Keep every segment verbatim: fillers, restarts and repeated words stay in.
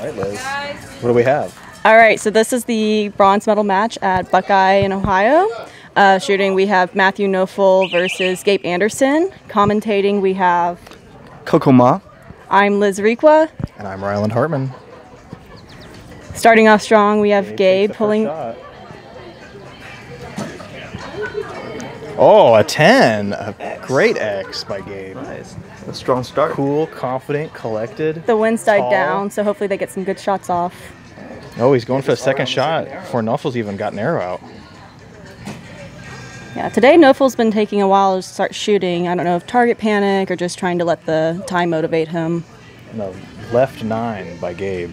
right, Liz. What do we have? All right, so this is the bronze medal match at Buckeye in Ohio. Uh, shooting, we have Matthew Nofel versus Gabe Anderson. Commentating, we have Coco Ma. I'm Liz Requa. And I'm Ryland Hartman. Starting off strong, we have Gabe, Gabe pulling. Oh, a ten. A great X by Gabe. Nice. A strong start. Cool, confident, collected. The wind's died tall. down, so hopefully they get some good shots off. Oh, he's going for the second shot before Nofel's even got an arrow out. Yeah, today Nofel's been taking a while to start shooting. I don't know if target panic or just trying to let the time motivate him. No, left nine by Gabe.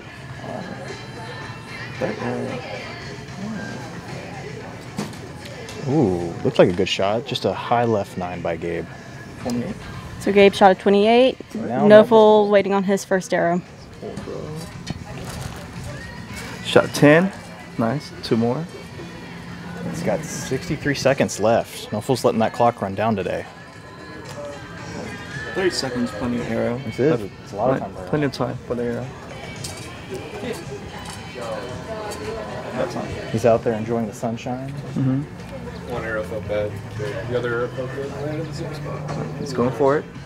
Ooh, looks like a good shot. Just a high left nine by Gabe. twenty-eight. So Gabe shot at twenty-eight. Now Nofel waiting on his first arrow. Shot ten. Nice. Two more. He's got sixty-three seconds left. Nofel's letting that clock run down today. thirty seconds, plenty of arrow. It is. It's a lot of time. Plenty, plenty of time for the arrow. He's out there enjoying the sunshine. Mm-hmm. One arrow felt bad. The other arrow felt good. Landed in the same spot. He's going for it.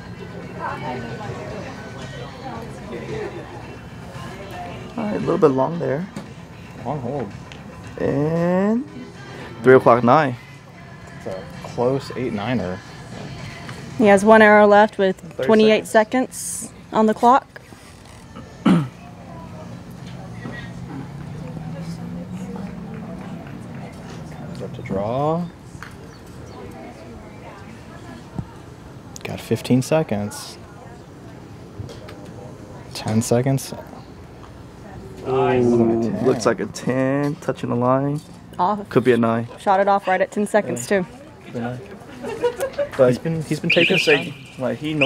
All right, a little bit long there. Long hold. And three o'clock nine. It's a close eight niner. He has one arrow left with twenty-eight seconds. seconds on the clock. Up to draw. Got fifteen seconds. ten seconds. Ooh, looks like a ten, touching the line. Off. Could be a nine. Shot it off right at ten seconds too. But He's been he's been taking you can say, his time. like he know.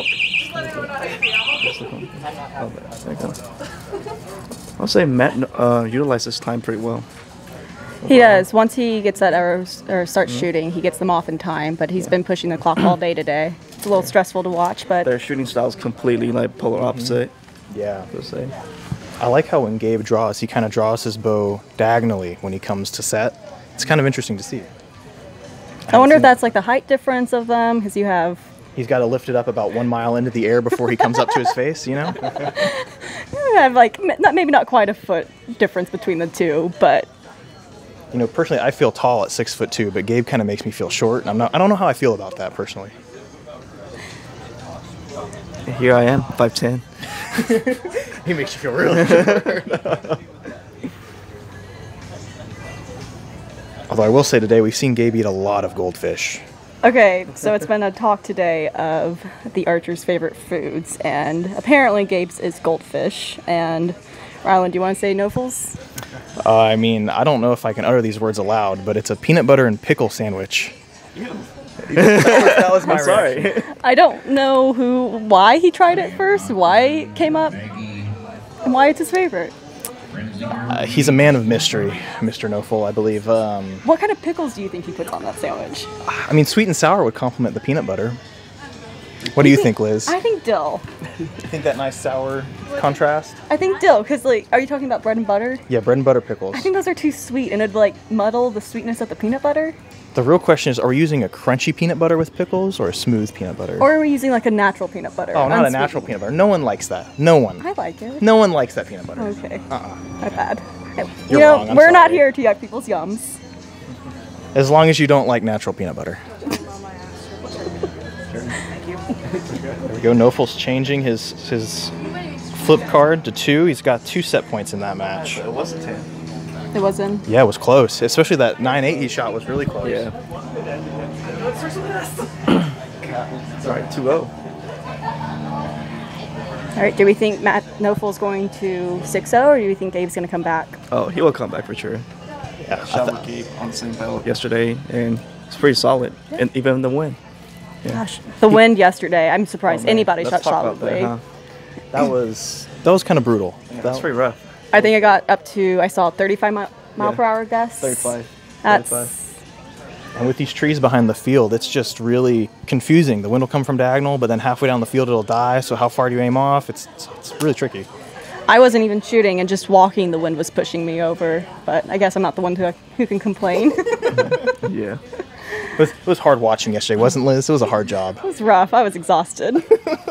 I'll say Matt uh, utilizes time pretty well. He does. Once he gets that arrow or starts shooting, he gets them off in time. But he's been pushing the clock all day today. It's a little stressful to watch, but Their shooting styles completely like polar opposite. Yeah. Per se. I like how when Gabe draws, he kind of draws his bow diagonally when he comes to set. It's kind of interesting to see. I wonder if that's like the height difference of them, because you have. He's got to lift it up about one mile into the air before he comes up to his face, you know? You have like m- not maybe not quite a foot difference between the two, but You know, personally, I feel tall at six foot two, but Gabe kind of makes me feel short, and I'm not. I don't know how I feel about that personally. Here I am, five ten. He makes you feel really short. Although I will say today, we've seen Gabe eat a lot of goldfish. okay. So it's been a talk today of the archer's favorite foods, and apparently Gabe's is goldfish. And Ryland, do you want to say Nofel's? Uh, I mean, I don't know if I can utter these words aloud, but it's a peanut butter and pickle sandwich. that was my I'm sorry. I don't know who, why he tried it first, why it came up, and why it's his favorite. Uh, he's a man of mystery, Mister Nofel, I believe. Um, What kind of pickles do you think he puts on that sandwich? I mean, sweet and sour would complement the peanut butter. What do you think, Liz? I think dill. You think that nice sour contrast? I think dill, because like, are you talking about bread and butter? Yeah, bread and butter pickles. I think those are too sweet, and it'd like muddle the sweetness of the peanut butter. The real question is, are we using a crunchy peanut butter with pickles or a smooth peanut butter? Or are we using like a natural peanut butter? oh, not a unsweetened? natural peanut butter. No one likes that. No one. I like it. No one likes that peanut butter. Okay. Uh-uh. My bad. You You're know, wrong, I'm we're not sorry. here to yuck people's yums. As long as you don't like natural peanut butter. There we go. Nofel's changing his his flip card to two. He's got two set points in that match. It was a ten. It wasn't. Yeah, it was close. Especially that nine eight he shot was really close. Yeah. Sorry, two oh. All right. Do we think Matt Nofel's going to six oh, or do we think Gabe's going to come back? Oh, he will come back for sure. Yeah, I Shot th- with Gabe on the same battle yesterday, and it's pretty solid. And even the win. Gosh, the wind yesterday. I'm surprised Oh, man. anybody Let's shot talk about solidly. that, huh? that was that was kind of brutal. That's pretty rough. I think I got up to, I saw thirty-five mile, mile Yeah. per hour gusts. thirty-five. That's thirty-five. And with these trees behind the field, it's just really confusing. The wind will come from diagonal, but then halfway down the field it'll die. So how far do you aim off? It's it's, it's really tricky. I wasn't even shooting, and just walking, the wind was pushing me over. But I guess I'm not the one who, who can complain. Yeah. It was, it was hard watching yesterday, wasn't Liz? It was a hard job. It was rough. I was exhausted.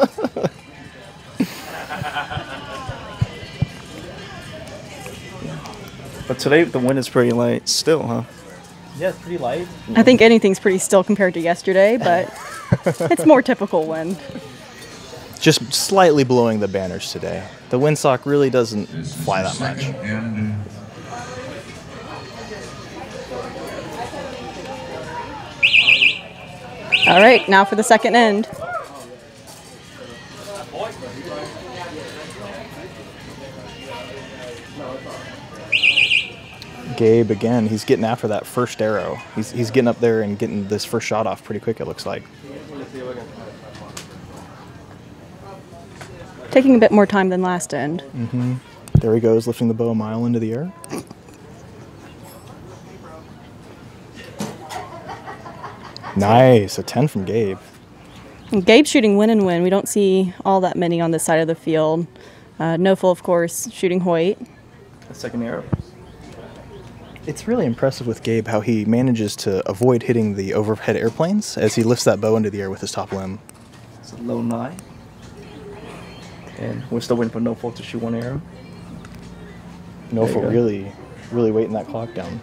But today the wind is pretty light still, huh? Yeah, it's pretty light. I think anything's pretty still compared to yesterday, but it's more typical wind. Just slightly blowing the banners today. The windsock really doesn't fly that much. All right, now for the second end. Gabe again, he's getting after that first arrow. He's, he's getting up there and getting this first shot off pretty quick, it looks like. Taking a bit more time than last end. Mm-hmm. There he goes, lifting the bow a mile into the air. Nice, a ten from Gabe. And Gabe's shooting win and win. We don't see all that many on this side of the field. Uh, Nofel, of course, shooting Hoyt. A second arrow. It's really impressive with Gabe how he manages to avoid hitting the overhead airplanes as he lifts that bow into the air with his top limb. It's a low nine. And we're still waiting for Nofel to shoot one arrow. Nofel really, really waiting that clock down.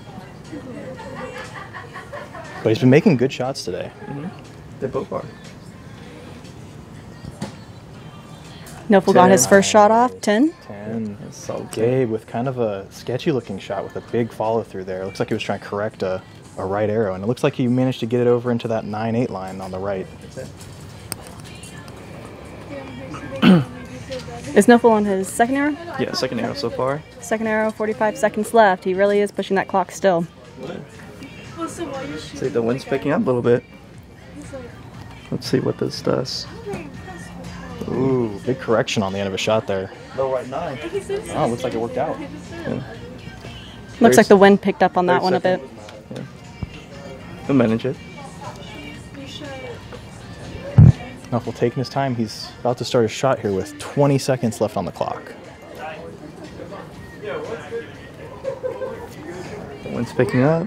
But he's been making good shots today. Mm-hmm. They both are. Nofel got his first shot off, ten. ten. So Gabe with kind of a sketchy looking shot with a big follow through there. Looks like he was trying to correct a, a right arrow, and it looks like he managed to get it over into that nine eight line on the right. Is Nofel on his second arrow? Yeah, second arrow so far. Second arrow, forty-five seconds left. He really is pushing that clock still. See, the wind's picking up a little bit. Let's see what this does. Ooh, big correction on the end of a shot there. Low right nine. Oh, looks like it worked out. Yeah. Looks like the wind picked up on that one a bit. Yeah. He'll manage it. Nofel taking his time. He's about to start a shot here with twenty seconds left on the clock. The wind's picking up.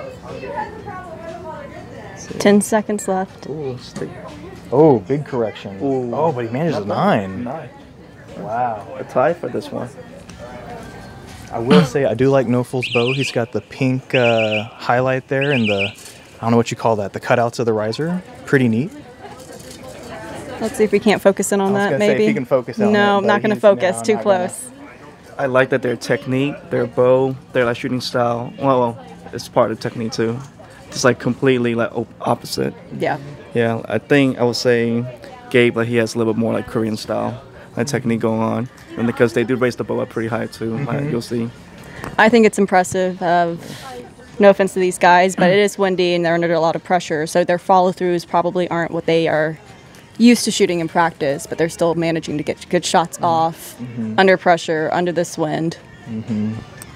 Ten seconds left. Ooh, stick. Oh, big correction. Ooh. Oh, but he manages a nine. Nine. Wow. A tie for this one. I will say I do like Nofel's bow. He's got the pink uh, highlight there and the, I don't know what you call that, the cutouts of the riser. Pretty neat. Let's see if we can't focus in on I was that, gonna say, maybe. if you can focus on no, it, I'm not but going to he's- focus. no, Too not gonna. close. I like that their technique, their bow, their like shooting style. Well, well, it's part of the technique too. It's like completely like op- opposite. Yeah. Yeah, I think I would say Gabe, like he has a little bit more like Korean style like technique going on, and because they do raise the bow up pretty high too. Mm-hmm. Like, you'll see. I think it's impressive. Of no offense to these guys, but it is windy and they're under a lot of pressure, so their follow-throughs probably aren't what they are used to shooting in practice, but they're still managing to get good shots off Mm-hmm. under pressure, under this wind. Mm-hmm.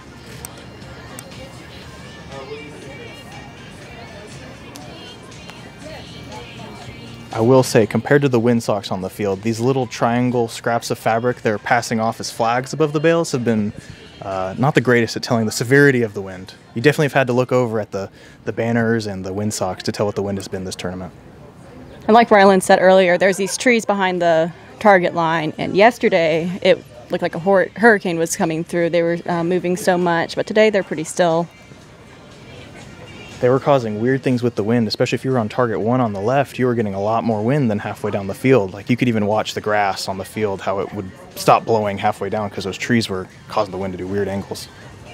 I will say, compared to the windsocks on the field, these little triangle scraps of fabric they're passing off as flags above the bales have been uh, not the greatest at telling the severity of the wind. You definitely have had to look over at the, the banners and the windsocks to tell what the wind has been this tournament. And like Ryland said earlier, there's these trees behind the target line, and yesterday it looked like a hor- hurricane was coming through. They were uh, moving so much, but today they're pretty still. They were causing weird things with the wind, especially if you were on target one on the left, you were getting a lot more wind than halfway down the field. Like you could even watch the grass on the field, how it would stop blowing halfway down because those trees were causing the wind to do weird angles.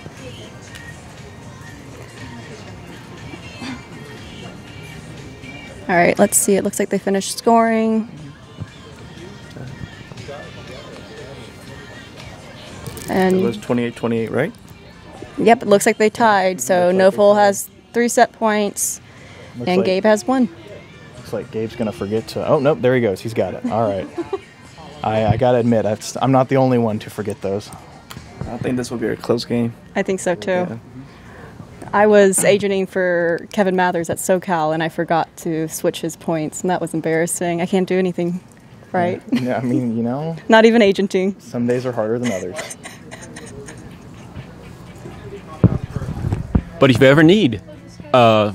All right, let's see. It looks like they finished scoring. It was And twenty-eight twenty-eight, right? yep, it looks like they tied. So Nofel has three set points, Looks and like, Gabe has one. Looks like Gabe's going to forget to... Oh, nope, there he goes. He's got it. All right. I, I got to admit, I've, I'm not the only one to forget those. I think this will be a close game. I think so too. Yeah. I was agenting for Kevin Mathers at SoCal, and I forgot to switch his points, and that was embarrassing. I can't do anything right? Yeah, I mean, you know, Not even agenting. some days are harder than others. But if you ever need, uh,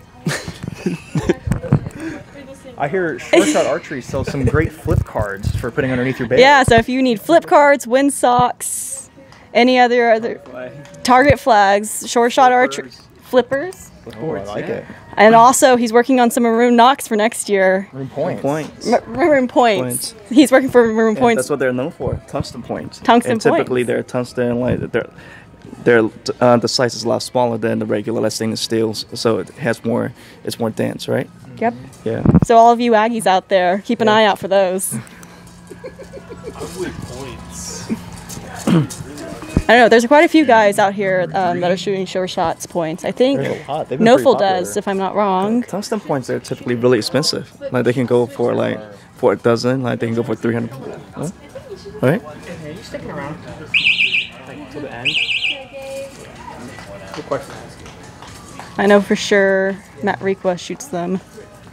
I hear Short Shot Archery sells some great flip cards for putting underneath your bail. Yeah, so if you need flip cards, wind socks, any other other target flags, short shot archery, flippers, Oh, I like it. and also he's working on some maroon knocks for next year. Maroon points. Points. Ma- maroon points. Points. He's working for maroon And points. that's what they're known for, tungsten points. Tungsten and typically points. they're tungsten, like they're, they're uh, the size is a lot smaller than the regular like, stainless steels, so it has more, it's more dense, right? Yep. Yeah. So all of you Aggies out there, keep an eye out for those. I don't know. There's quite a few guys out here um, that are shooting short shots points. I think There's a lot. They've been pretty Nofel popular. does, if I'm not wrong. Tungsten points are typically really expensive. Like they can go for like for a dozen, like they can go for three hundred. Huh? Right? I know for sure Matt Requa shoots them.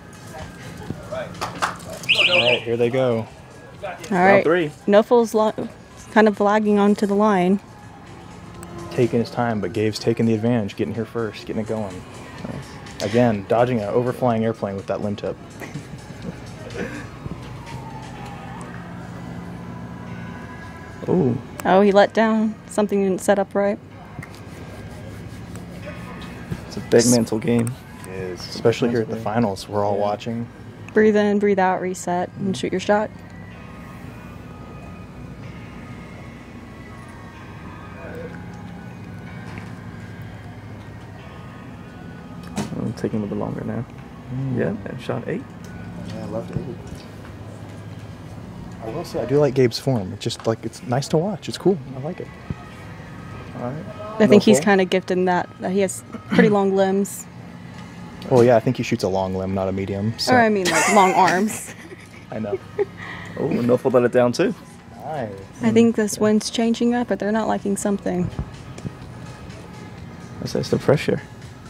All right, here they go. All right. three. Nofel's lo- kind of lagging onto the line. Taking his time, but Gabe's taking the advantage, getting here first, getting it going. Again, dodging an overflying airplane with that limb tip. Ooh. Oh, he let down. Something didn't set up right. It's a big mental game. It is, especially here at the finals. We're all watching. Breathe in, breathe out, reset, and shoot your shot. I'm taking a little bit longer now. Yeah, and shot eight. Yeah, I love it. I will say I do like Gabe's form. It's just like it's nice to watch. It's cool. I like it. All right. I think he's Nofel? kind of gifted in that, that he has pretty long limbs. Well, yeah, I think he shoots a long limb, not a medium. So Or I mean, like long arms. I know. Oh, and Nofel let it down too. Nice. I think this wind's changing up, but they're not liking something. That's, that's the pressure.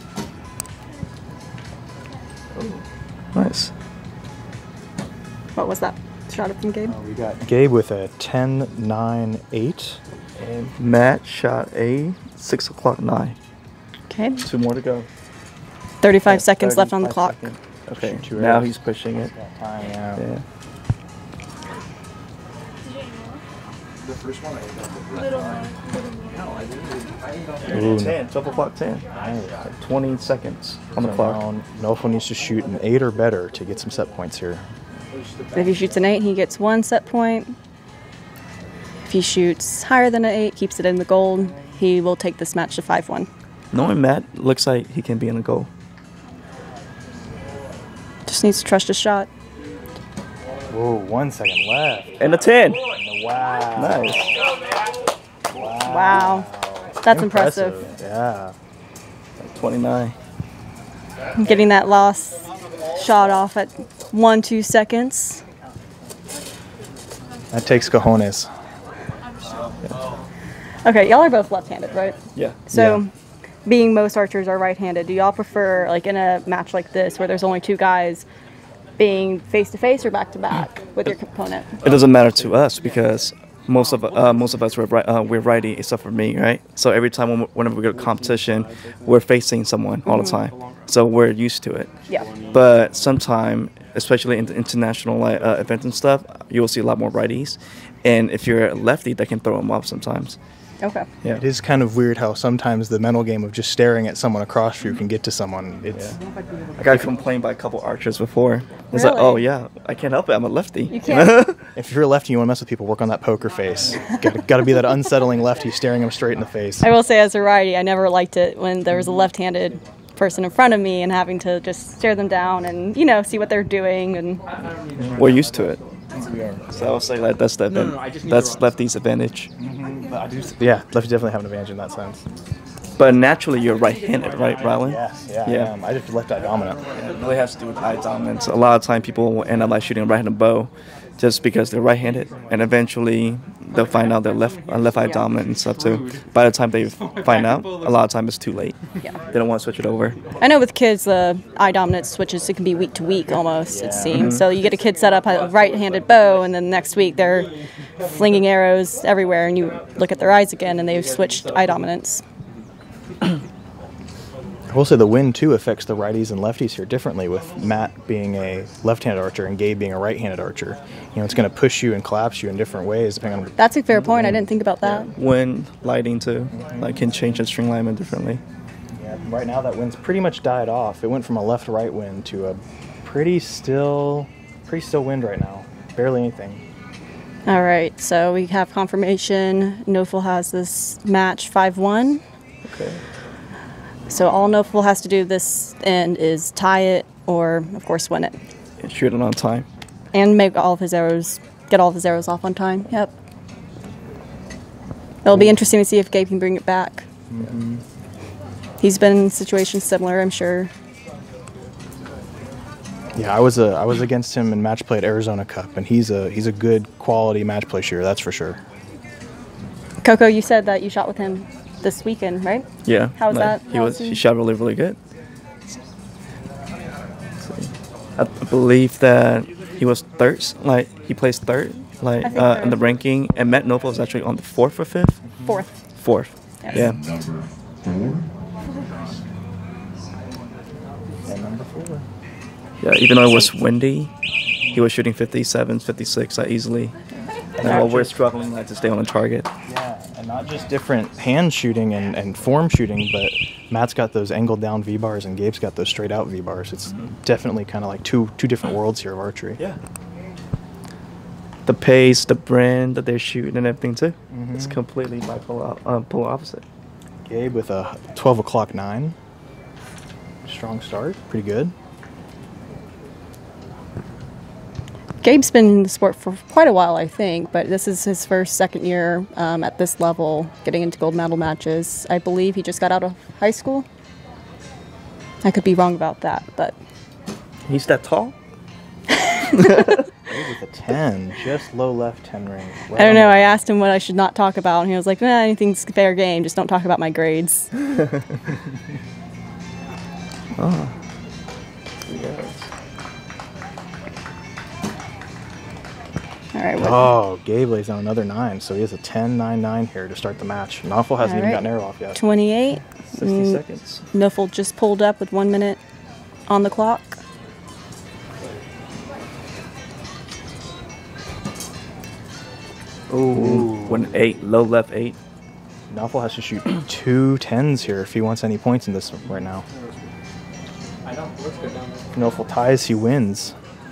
Nice. What was that shot up from Gabe? We got Gabe with a ten nine eight. And Matt shot a six o'clock nine. Okay. Two more to go. thirty-five Yeah, seconds left on the clock. thirty-five seconds. Okay, Shoot two now arrows. he's pushing it. Time, yeah. Yeah. Ooh, ten, twelve o'clock ten. Nice. twenty seconds on the clock. Down. Nofel needs to shoot an eight or better to get some set points here. If he shoots an eight, he gets one set point. If he shoots higher than an eight, keeps it in the gold, he will take this match to five one. Knowing Matt, looks like he can be in a goal. Just needs to trust his shot. Whoa, one second left. And a ten. Wow. Nice. Wow. That's impressive. Yeah. twenty-nine. Getting that last shot off at one, two seconds. That takes cojones. Okay, y'all are both left-handed, right? Yeah. So, Yeah. being most archers are right-handed, do y'all prefer, like in a match like this, where there's only two guys, being face-to-face or back-to-back with your opponent? It doesn't matter to us because most of uh, most of us were right, uh, we're righty except for me, right? So every time when, whenever we go to competition, we're facing someone all the time. So we're used to it. Yeah. But sometime, especially in the international like, uh, events and stuff, you will see a lot more righties. And if you're a lefty, that can throw them off sometimes. Okay. Yeah. It is kind of weird how sometimes the mental game of just staring at someone across from you can get to someone. It's I got complained by a couple archers before. It's like, Really? oh yeah, I can't help it. I'm a lefty. You can't. if you're a lefty, you want to mess with people, work on that poker face. Got got to be that unsettling lefty staring them straight in the face. I will say, as a righty, I never liked it when there was a left-handed person in front of me and having to just stare them down and, you know, see what they're doing. And We're used to it. So I would say like that's the advan- that's lefty's advantage. Yeah, lefty definitely have an advantage in that sense. But naturally, you're right-handed, right, Rylan? Yes, yeah, Yeah. I am. I just left eye dominant. It really has to do with eye dominance. A lot of time people will end up like shooting a right-handed bow just because they're right-handed, and eventually they'll find out they're left uh, left eye dominant and stuff too. By the time they find out, a lot of time it's too late. Yeah. They don't want to switch it over. I know with kids, the eye dominance switches. It can be week to week almost. It seems. So you get a kid set up a right-handed bow, and then next week they're flinging arrows everywhere, and you look at their eyes again, and they've switched eye dominance. I will say the wind too affects the righties and lefties here differently, with Matt being a left-handed archer and Gabe being a right-handed archer. You know, it's going to push you and collapse you in different ways depending on. That's a fair point. I didn't think about that. Wind, lighting too, like can change the string alignment differently. Yeah, right now that wind's pretty much died off. It went from a left-right wind to a pretty still, pretty still wind right now. Barely anything. All right, so we have confirmation. Nofel has this match five one. Okay. So all Nofel has to do this end is tie it or, of course, win it. And shoot it on time. And make all of his arrows, get all of his arrows off on time. Yep. It'll be interesting to see if Gabe can bring it back. Mm-hmm. He's been in situations similar, I'm sure. Yeah, I was a I was against him in match play at Arizona Cup, and he's a he's a good quality match play shooter, that's for sure. Coco, you said that you shot with him this weekend, right? Yeah. How was like, that? He How was. was he? He shot really, really good. I believe that he was third. Like he placed third, like I think uh, third. in the ranking, and Matt Nofel was actually on the fourth or fifth. Fourth. Fourth. Yes. Yeah. Number four. And number four. Yeah. Even though it was windy, he was shooting fifty-seven, fifty-six uh, easily. And while we're struggling like to stay on the target. Yeah, and not just different hand shooting and, and form shooting, but Matt's got those angled down V-bars and Gabe's got those straight out V-bars. It's definitely kind of like two two different worlds here of archery. Yeah. The pace, the brand that they're shooting, and everything too. Mhm. It's completely bipolar, uh, polar opposite. Gabe with a twelve o'clock nine. Strong start, pretty good. Gabe's been in the sport for quite a while, I think, but this is his first, second year um, at this level, getting into gold medal matches. I believe he just got out of high school. I could be wrong about that, but He's that tall? Gabe with a ten, just low left ten ring. Right I don't on know. the- I asked him what I should not talk about, and he was like, nah, anything's fair game. Just don't talk about my grades. Oh. All right. What, Oh, Gabe lays down another nine, so he has a ten nine nine here to start the match. Nofel hasn't All even right. gotten arrow off yet. twenty-eight. sixty Mm, seconds. Nofel just pulled up with one minute on the clock. Ooh. One eight, low left eight. Nofel has to shoot two tens here if he wants any points in this right now. I know. Looks good down there. If Nofel ties, he wins.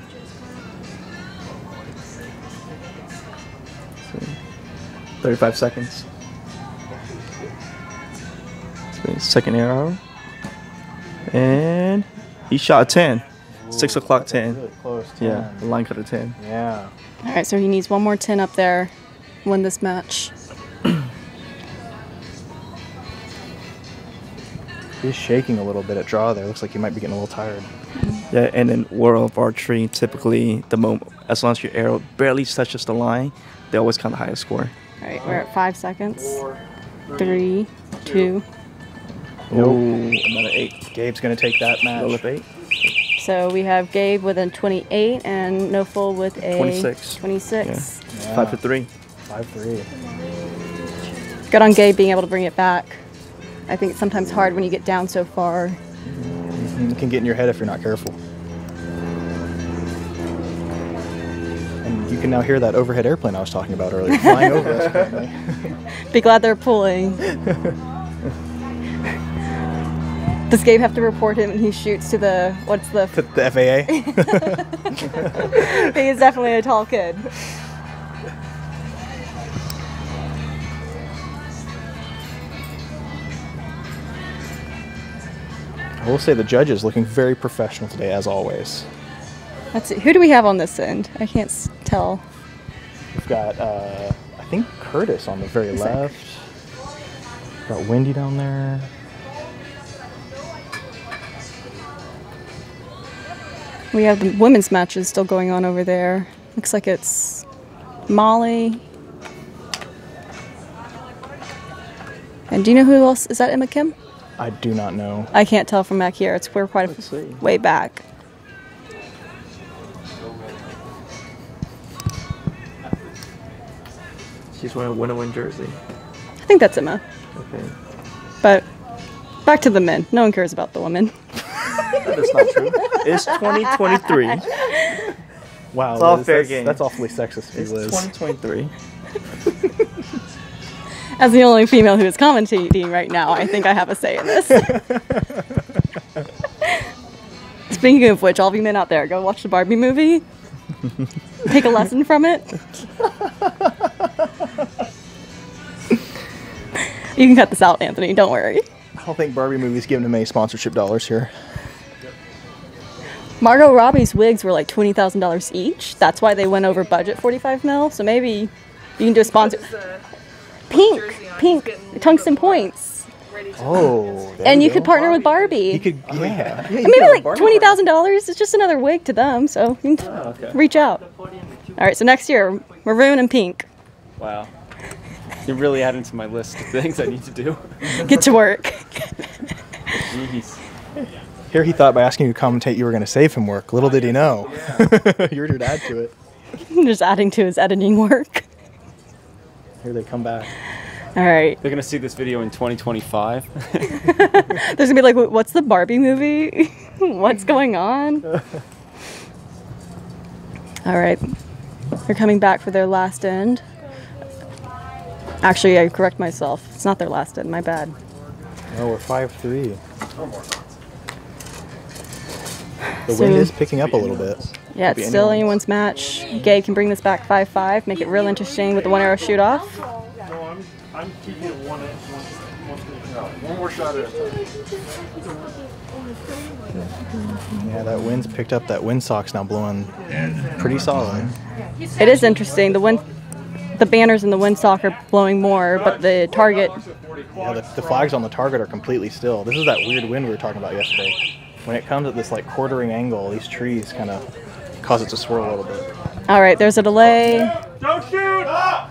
thirty-five seconds. So, second arrow. And he shot a ten. Six o'clock ten. Really close. Yeah, ten. the line cut a ten. Yeah. All right, so he needs one more ten up there, win this match. He's shaking a little bit at draw there. Looks like he might be getting a little tired. Yeah, and in world of archery, typically the moment as long as your arrow barely touches the line, they always count the highest score. All right, we're at five seconds. Three, two. Ooh, another eight. Gabe's going to take that Low match. left eight. So we have Gabe with a twenty-eight and Nofel with a twenty-six. twenty-six. Yeah. Five to three. five three. Good on Gabe being able to bring it back. I think it's sometimes hard when you get down so far. It can get in your head if you're not careful. And you can now hear that overhead airplane I was talking about earlier flying over us currently. Be glad they're pulling. Does Gabe have to report him when he shoots to the, what's the, The, the F A A. he is definitely a tall kid. I will say the judges looking very professional today, as always. Let's see, who do we have on this end? I can't s- tell. We've got, uh, I think, Curtis on the very Is that left. Got Wendy down there. We have the women's matches still going on over there. Looks like it's Molly, And do you know who else? Is that Emma Kim? I do not know. I can't tell from back here. It's we're quite Let's see. a way back. She's wearing a win-win jersey. I think that's Emma. Okay. But back to the men. No one cares about the women. That is not true. It's twenty twenty-three. Wow, It's all Liz, fair that's, game. That's awfully sexist of you, It's Liz. twenty twenty-three. As the only female who is commentating right now, I think I have a say in this. Speaking of which, all of you men out there, go watch the Barbie movie. Take a lesson from it. You can cut this out, Anthony. Don't worry. I don't think Barbie movie's giving him any sponsorship dollars here. Margot Robbie's wigs were like twenty thousand dollars each. That's why they went over budget forty-five mil. So maybe you can do a sponsor. Pink, pink, tungsten points. Oh, there And you go. could partner with Barbie. You could, yeah. yeah you And maybe could like twenty thousand dollars is just another wig to them. So you can Oh, okay. reach out. All right, so next year, maroon and pink. Wow. You're really adding to my list of things I need to do. Get to work. Jeez. Here he thought by asking you to commentate you were going to save him work. Little did he know. You're here to add to it. Just adding to his editing work. Here they come back. All right. They're gonna see this video in twenty twenty-five. There's gonna be like, "Wh- what's the Barbie movie? What's going on? All right. They're coming back for their last end. Actually, I correct myself. It's not their last end. My bad. Oh, we're five three. The So- wind is picking up a little bit. Yeah, Could be it's still anyone's. anyone's match. Gabe can bring this back five five, make it real interesting with the one arrow shoot off. No, I'm, I'm keeping it one inch, one, one, one more shot at a time. Yeah, that wind's picked up. That windsock's now blowing pretty solid. It is interesting. The wind, the banners in the windsock are blowing more, but the target. Yeah, the, the flags on the target are completely still. This is that weird wind we were talking about yesterday. When it comes at this like quartering angle, these trees kind of cause it to swirl a little bit. All right, there's a delay. Don't shoot!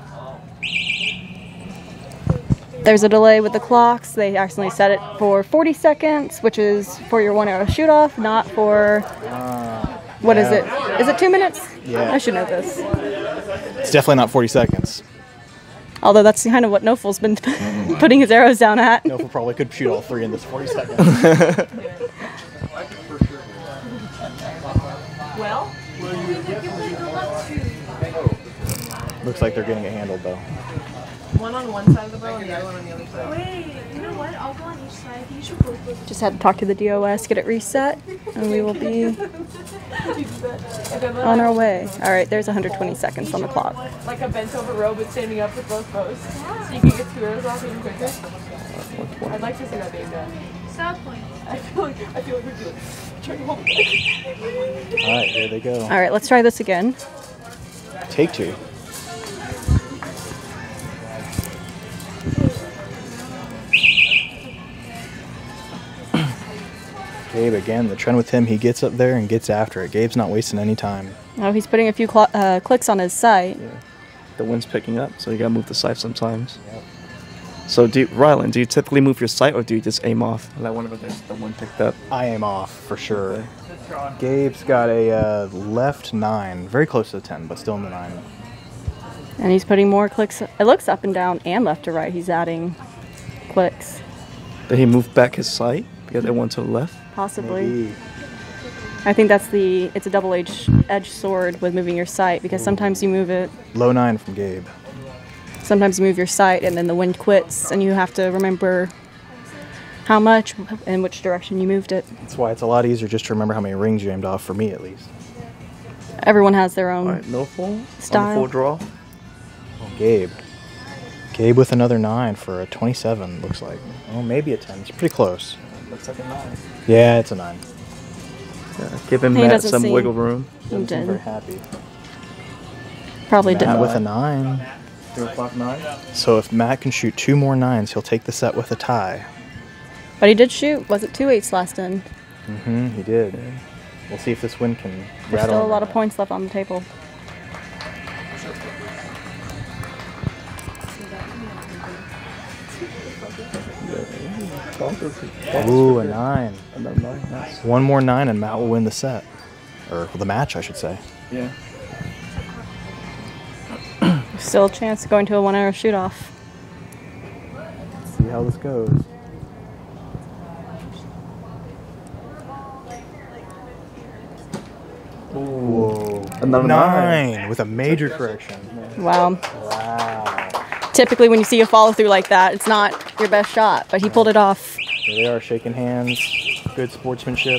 There's a delay with the clocks. They accidentally set it for forty seconds, which is for your one arrow shoot off, not for. What is it? Is it two minutes? Yeah. I should know this. It's definitely not forty seconds. Although that's kind of what Noful's been putting his arrows down at. Noful probably could shoot all three in this forty seconds. Well, Looks like they're getting it handled though. one on one side of the bow and the other one on the other side. Wait, you know what? I'll go on each side. I think you should both look. Just had to talk to the D O S, get it reset, and we will be on our way. All right, there's one hundred twenty seconds on the clock. Like a bent over row but standing up with both bows. So you can get two arrows off even quicker. I'd like to see that being done. Stop point. I feel like I feel like we're doing trying to hold it. All right, here they go. All right, let's try this again. Take two. Gabe again. The trend with him, he gets up there and gets after it. Gabe's not wasting any time. Oh, he's putting a few cl- uh, clicks on his sight. The wind's picking up, so you gotta move the sight sometimes. So, do you, Rylan, do you typically move your sight, or do you just aim off? Like whenever there's the wind picked up. I aim off for sure. Gabe's got a uh, left nine, very close to the ten, but still in the nine. And he's putting more clicks. It looks up and down and left to right. He's adding clicks, Did he move back his sight because it went to the left? possibly. Maybe. I think that's the, it's a double-edged edged sword with moving your sight, because sometimes you move it, Low nine from Gabe. sometimes you move your sight and then the wind quits and you have to remember how much and which direction you moved it. That's why it's a lot easier just to remember how many rings you aimed off, for me at least. Everyone has their own. All right, no full. On Style. the full draw. Oh, Gabe. Gabe with another nine for a twenty-seven, looks like. Oh, maybe a ten. It's pretty close. Looks like a nine. Yeah, it's a nine. Yeah, giving He Matt doesn't some seem- wiggle room. He Doesn't seem very did. happy. Probably Matt didn't. with a nine. Three o'clock nine. So if Matt can shoot two more nines, he'll take the set with a tie. But he did shoot. Was it two eights last end? Mm-hmm, he did. We'll see if this win can There's rattle still a him lot or of not. points left on the table. Ooh, a nine. Another nine. Nice. One more nine and Matt will win the set. Or the match, I should say. Yeah. Still a chance of going to a one-hour shoot-off. Let's see how this goes. Whoa. Another nine, nine. with a major correction. Wow. Wow. Typically, when you see a follow-through like that, it's not your best shot, but he pulled it off. Here they are shaking hands. Good sportsmanship.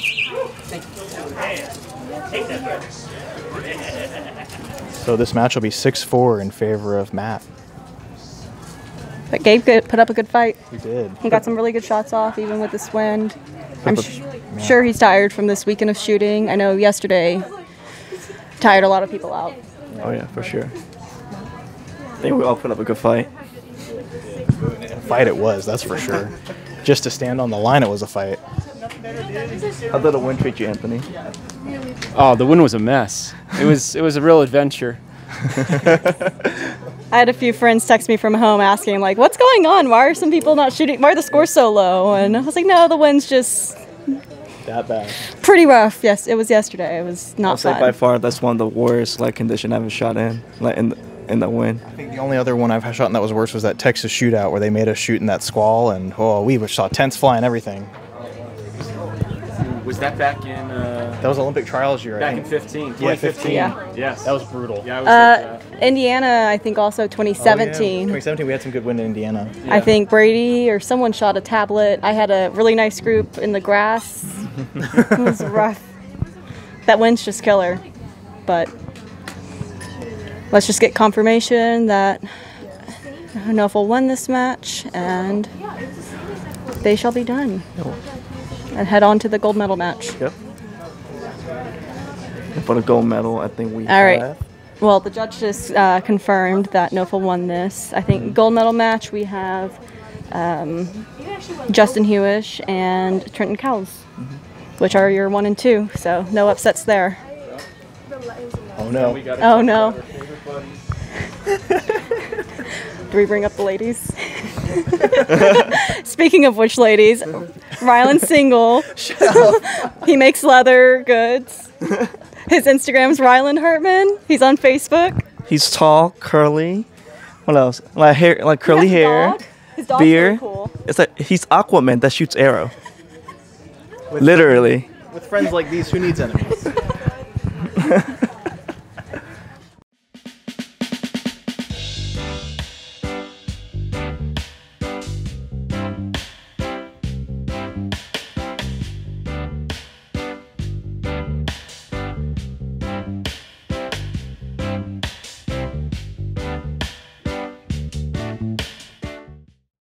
So this match will be six four in favor of Matt. But Gabe good, put up a good fight. He did. He got some really good shots off, even with this wind. I'm Put sh- the- sure he's tired from this weekend of shooting. I know yesterday tired a lot of people out. Oh yeah, for sure. I think we all put up a good fight. Fight it was, that's for sure. Just to stand on the line, it was a fight. How did the wind treat you, Anthony? Oh, the wind was a mess. It was it was a real adventure. I had a few friends text me from home asking, like, what's going on? Why are some people not shooting? Why are the scores so low? And I was like, no, the wind's just That bad. pretty rough. Yes, it was yesterday. It was not I'll say fun. by far that's one of the worst like condition I've ever shot in, like in the, in the wind. I think the only other one I've shot in that was worse was that Texas shootout where they made us shoot in that squall, and oh, we saw tents flying, everything. Was that back in uh, That was Olympic trials year, I back in think. fifteen? Yeah, twenty fifteen. Yeah. Yes. That was brutal. Yeah, I was Uh, with, Indiana, I think also twenty seventeen. twenty seventeen, we had some good wind in Indiana. I think Brady or someone shot a tablet. I had a really nice group in the grass. It was rough. That wind's just killer. But let's just get confirmation that Nofel won this match and they shall be done. And head on to the gold medal match. Yep. And for the gold medal, I think we All right. have. Well, the judge just uh, confirmed that Nofel won this. I think gold medal match we have um, Justin Hewish and Trenton Cowles, which are your one and two. So no upsets there. Oh no. Oh no. Do we bring up the ladies? Speaking of which ladies, Ryland's single. He makes leather goods. His Instagram's Ryland Hartman. He's on Facebook. He's tall, curly. What else? Like hair, like curly He has a hair, dog. His dog's beard. really cool. It's like he's Aquaman that shoots arrow. Literally. With friends like these, who needs enemies?